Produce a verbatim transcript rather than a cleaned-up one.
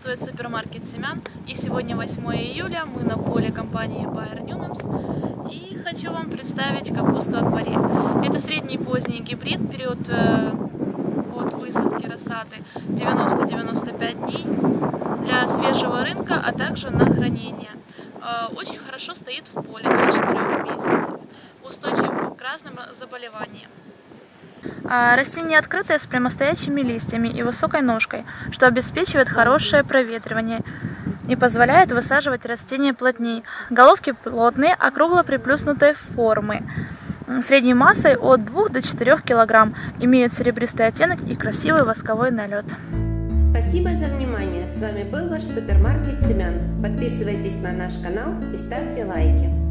приветствует супермаркет Семян. И сегодня восьмое июля, мы на поле компании Bayer Nunhems. И хочу вам представить капусту акварель. Это средний поздний гибрид, период э, от высадки рассады девяносто — девяносто пять дней для свежего рынка, а также на хранение. Э, очень хорошо стоит в поле до четырёх месяцев, устойчив к разным заболеваниям. Растение открытое с прямостоящими листьями и высокой ножкой, что обеспечивает хорошее проветривание и позволяет высаживать растения плотнее. Головки плотные, округло приплюснутой формы, средней массой от двух до четырёх килограмм, имеют серебристый оттенок и красивый восковой налет. Спасибо за внимание. С вами был ваш супермаркет Семян. Подписывайтесь на наш канал и ставьте лайки.